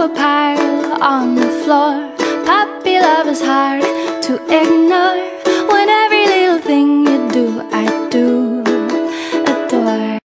a pile on the floor. Puppy love is hard to ignore. Whenever